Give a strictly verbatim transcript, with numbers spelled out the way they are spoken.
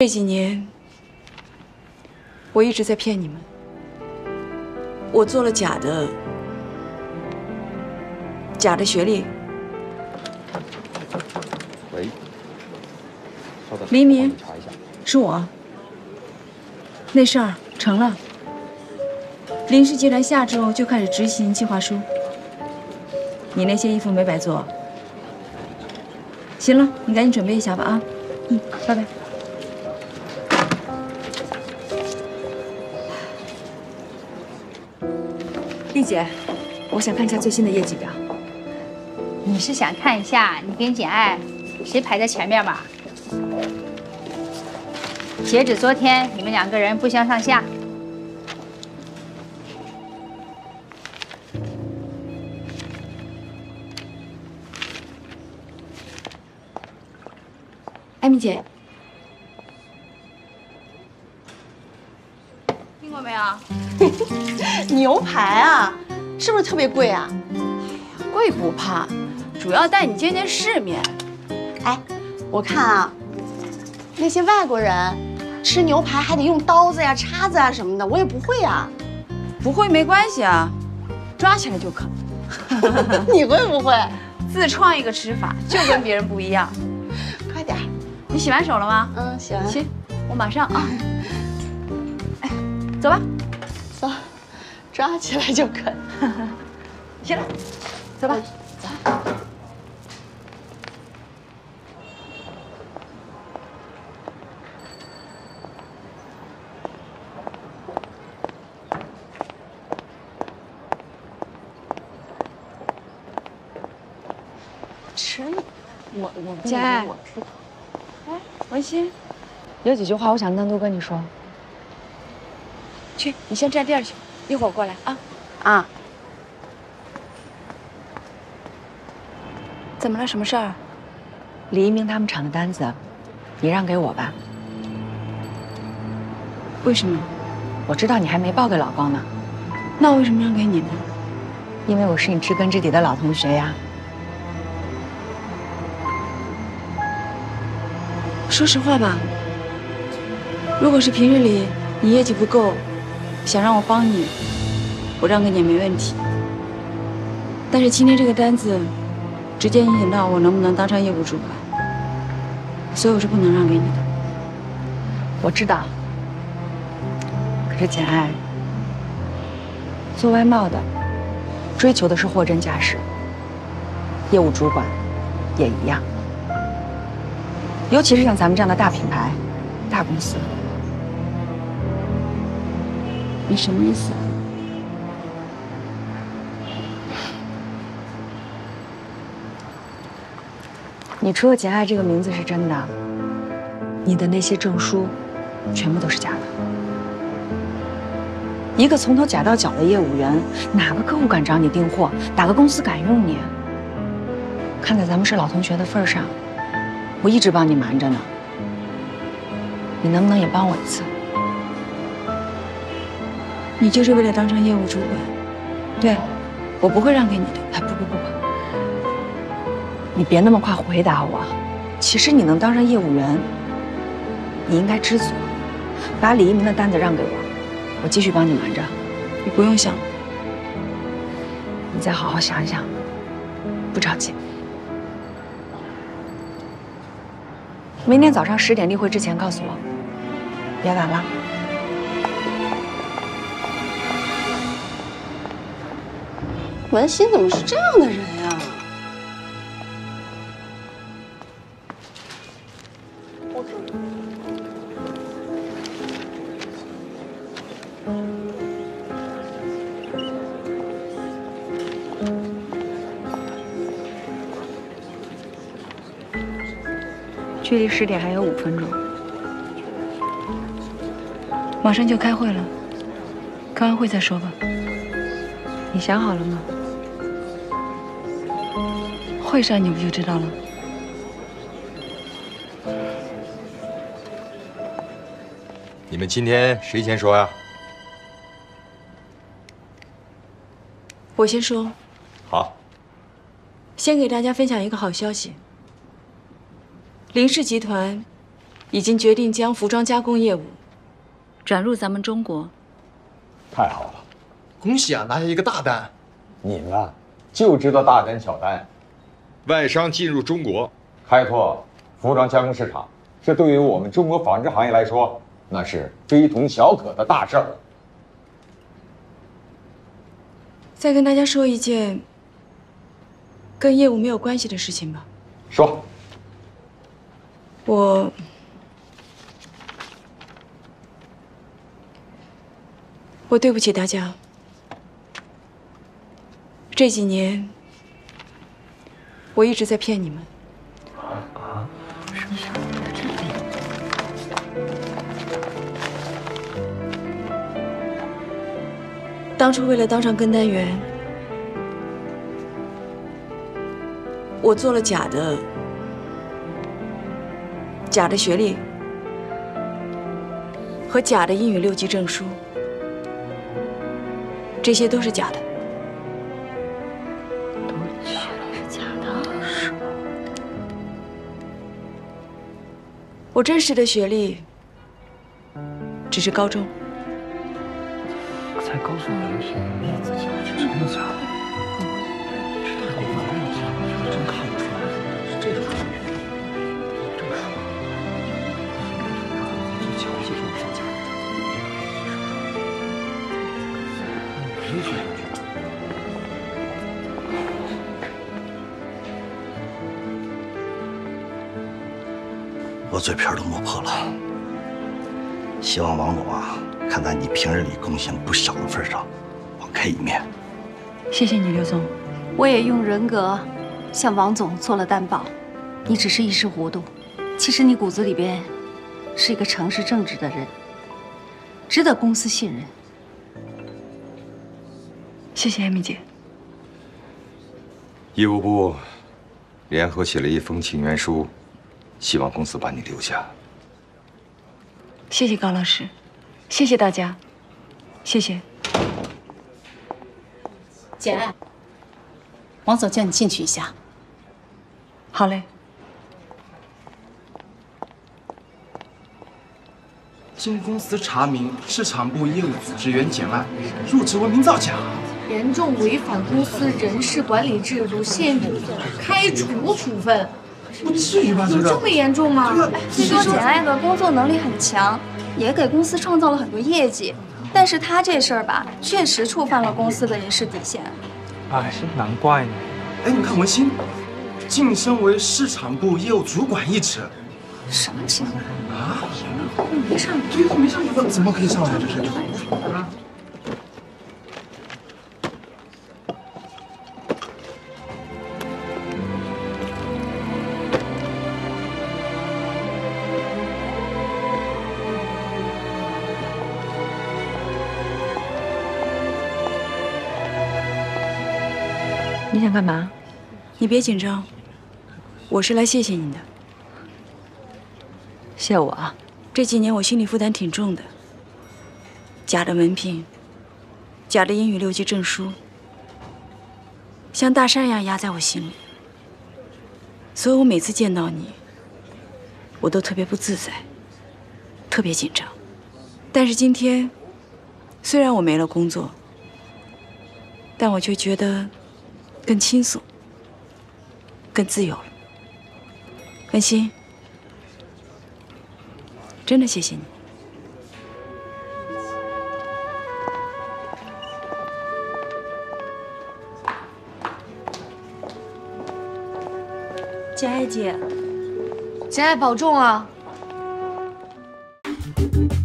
这几年，我一直在骗你们，我做了假的、假的学历。 喂，稍等， 黎明， 查一下， 是我。那事儿成了，林氏集团下周就开始执行计划书。你那些衣服没白做。行了，你赶紧准备一下吧啊！嗯，拜拜。 丽姐，我想看一下最新的业绩表。 你是想看一下你跟简爱谁排在前面吧？截止昨天，你们两个人不相上下。 艾米姐， 听过没有？ 牛排啊，是不是特别贵啊？ 贵不怕，主要带你见见世面。 哎，我看啊，那些外国人吃牛排还得用刀子呀、叉子啊什么的，我也不会呀。 不会没关系啊，抓起来就啃。 你会不会？ 自创一个吃法，就跟别人不一样。 快点。 你洗完手了吗？ 嗯，洗完。 行，我马上啊。哎，走吧。 走，抓起来就啃。 行了，走吧。 走。吃呢，我我简爱， 我吃。 哎，文心， 有几句话我想单独跟你说。 去，你先占地儿去，一会儿过来啊。 啊， 怎么了？什么事儿？ 李一鸣他们厂的单子，你让给我吧。 为什么？ 我知道你还没报给老高呢。 那我为什么让给你呢？ 因为我是你知根知底的老同学呀。 说实话吧，如果是平日里你业绩不够， 想让我帮你，我让给你也没问题。但是今天这个单子，直接影响到我能不能当上业务主管，所以我是不能让给你的。 我知道。可是简爱，做外贸的，追求的是货真价实。业务主管也一样。尤其是像咱们这样的大品牌、大公司。 你什么意思？ 你除了简爱这个名字是真的，你的那些证书，全部都是假的。一个从头假到脚的业务员，哪个客户敢找你订货？哪个公司敢用你？看在咱们是老同学的份上，我一直帮你瞒着呢。你能不能也帮我一次？ 你就是为了当上业务主管，对，我不会让给你的。 哎，不不不不，你别那么快回答我。其实你能当上业务员，你应该知足，把李一鸣的单子让给我，我继续帮你瞒着。 你不用想， 你再好好想想，不着急。明天早上十点例会之前告诉我，别晚了。 文心怎么是这样的人呀？我看。 距离十点还有五分钟， 马上就开会了，开完会再说吧。 你想好了吗？ 会上你不就知道了？ 你们今天谁先说呀？ 我先说。 好。 先给大家分享一个好消息。林氏集团已经决定将服装加工业务转入咱们中国。 太好了， 恭喜啊，拿下一个大单！ 你呢，就知道大单小单。 外商进入中国， 开拓服装加工市场，这对于我们中国纺织行业来说，那是非同小可的大事儿。 再跟大家说一件跟业务没有关系的事情吧。 说。 我我对不起大家。这几年我一直在骗你们。啊？什么？当初为了当上跟单员，我做了假的。假的学历和假的英语六级证书，这些都是假的。 都是假的，是吗？ 我真实的学历只是高中。 才高中留学，真的假的？这太过分了！真看不出来，是这种感觉。 我嘴皮都磨破了，希望王总啊，看在你平日里贡献不小的份上，网开一面。 谢谢你，刘总。 我也用人格向王总做了担保，你只是一时糊涂，其实你骨子里边是一个诚实正直的人，值得公司信任。 谢谢艾米姐。 业务部联合写了一封请愿书。 希望公司把你留下。 谢谢高老师，谢谢大家，谢谢。 简爱，王总叫你进去一下。 好嘞。 经公司查明，市场部业务组职员简爱入职文明造假， 严重违反公司人事管理制度，现予开除处分。 不至于吧？ 有这么严重吗？ 据说简爱的工作能力很强，也给公司创造了很多业绩，但是她这事儿吧，确实触犯了公司的人事底线。 哎，难怪呢。 哎，你看文心，晋升为市场部业务主管一职。 什么情况啊？ 没上来。 对，没上来，怎么可以上来？这是啊。 你想干嘛？你别紧张，我是来谢谢你的。 谢我啊！ 这几年我心理负担挺重的，假的文凭，假的英语六级证书，像大山一样压在我心里。所以我每次见到你，我都特别不自在，特别紧张。但是今天，虽然我没了工作，但我却觉得。 更轻松，更自由了。文心，真的谢谢你。简爱姐， 简爱保重啊！